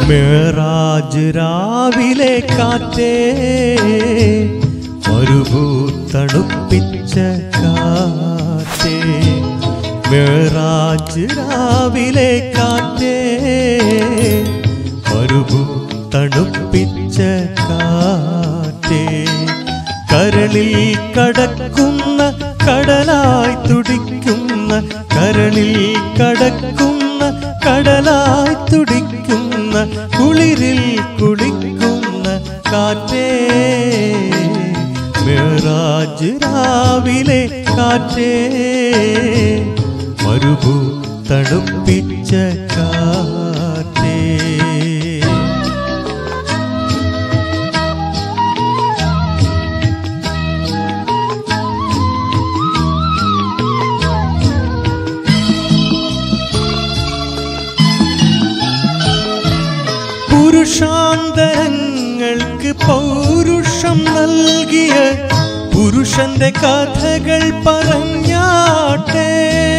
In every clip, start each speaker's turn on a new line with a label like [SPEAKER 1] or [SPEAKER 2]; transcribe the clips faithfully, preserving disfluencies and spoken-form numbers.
[SPEAKER 1] മേറാജ് രാവിലെ കാറ്റേ മരുഭൂ തണുപ്പിച്ച കാറ്റേ മേറാജ് രാവിലെ കാറ്റേ മരുഭൂ തണുപ്പിച്ച കാറ്റേ കരളിൽ കടക്കുന്ന കടലായി തുടിക്കുന്ന കരളിൽ കടക്കുന്ന കടലായി തുടിക്കുന്ന കുളിരിൽ കുളിക്കുന്ന കാറ്റേ മേറാജ് രാവിലെ കാറ്റേ മരുഭൂ തണുപ്പിച്ച കാറ്റേ പുരുഷാന്തരങ്ങൾക്ക് പൗരുഷം നൽകിയ പുരുഷന്റെ കഥകൾ പറഞ്ഞാട്ടെ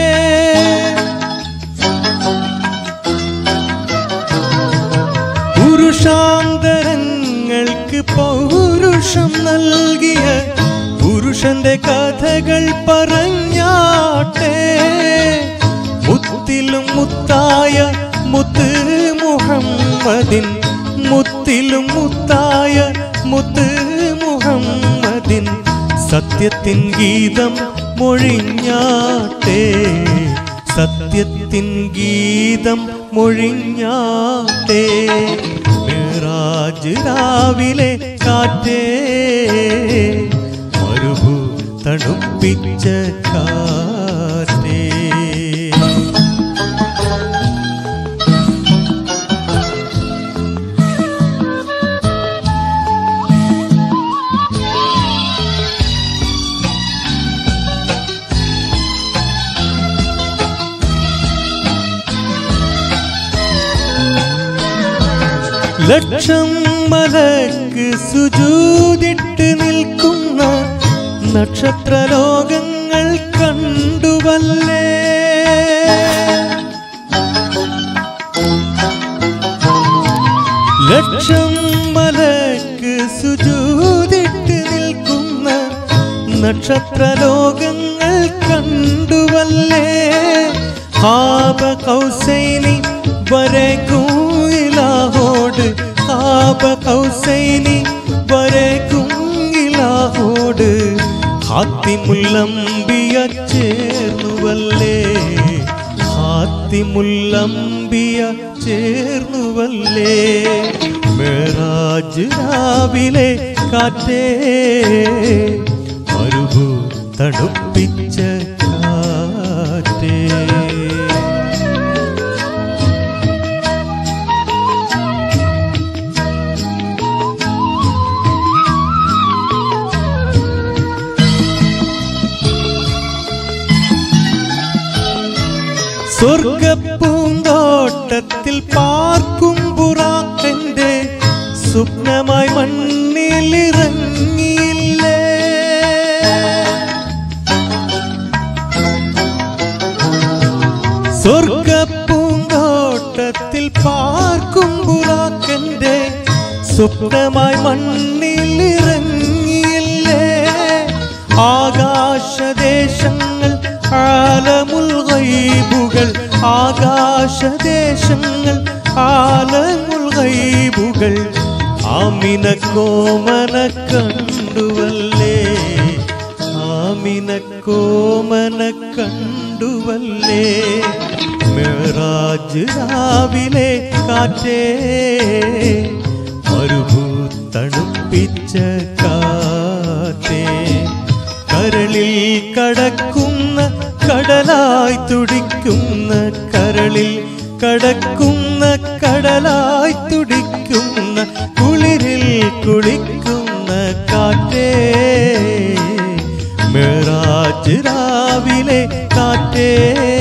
[SPEAKER 1] പുരുഷാന്തരങ്ങൾക്ക് പൗരുഷം നൽകിയ പുരുഷന്റെ കഥകൾ പറഞ്ഞാട്ടെ മുത്തിലും മുത്തായ മുത്ത് മുഹമ്മദിൻ മുത്തിലും മുത്തായ മുത്ത് മുഹമ്മദിൻ സത്യത്തിൻ ഗീതം മൊഴിഞ്ഞാട്ടെ സത്യത്തിൻ ഗീതം മൊഴിഞ്ഞാട്ടെ മേറാജ് രാവിലെ കാറ്റേ മരുഭൂ തണുപ്പിച്ച കാറ്റേ ലക്ഷം മലക്ക് സുജൂദിട്ട് നിൽക്കുന്ന നക്ഷത്രലോകങ്ങൾ കണ്ടുവല്ലേ ലക്ഷം മലക്ക് സുജൂദിട്ട് നിൽക്കുന്ന നക്ഷത്രലോകങ്ങൾ കണ്ടുവല്ലേ ഹാബ കൗസൈനി വരേക്കും ഇലാഹോട് ഹാബ കൗസൈനി വരേക്കും ഇലാഹോട് ഹാത്തിമുല്ലംബിയ ചേർന്നുവല്ലേ ഹാത്തിമുല്ലംബിയ ചേർന്നുവല്ലേ മേറാജ് രാവിലെ കാറ്റേ മരുഭൂ തണുപ്പിച്ച കാറ്റേ സ്വർഗപ്പൂന്തോട്ടത്തിൽ പാർക്കും ബുറാഖന്റെ സ്വപ്നമായി മണ്ണിലിറങ്ങിയില്ലേ സ്വർഗപ്പൂന്തോട്ടത്തിൽ പാർക്കും ബുറാഖന്റെ സ്വപ്നമായി മണ്ണിലിറങ്ങിയില്ലേ ആകാശദേശങ്ങൾ ആലമുൽ ഗൈബുകൾ ആകാശദേശങ്ങൾ ആലമുൽ ഗൈബുകൾ ആമിന കോമന കണ്ടുവല്ലേ ആമിന കോമന കണ്ടുവല്ലേ മേറാജ് രാവിലെ കാറ്റേ മരുഭൂ തണുപ്പിച്ച കാറ്റേ കരളിൽ കടക്കുന്ന കടലായി തുടിക്കുന്ന കരളിൽ കടക്കുന്ന കടലായി തുടിക്കുന്ന കുളിരിൽ കുളിക്കുന്ന കാറ്റേ മേറാജ് രാവിലെ കാറ്റേ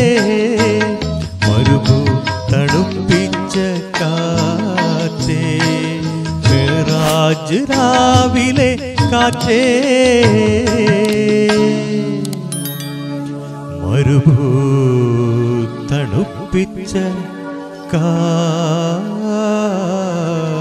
[SPEAKER 1] മരുഭൂ തണുപ്പിച്ച കാറ്റേ മേറാജ് രാവിലെ കാറ്റേ മരുഭൂ തണുപ്പിച്ച കാറ്റേ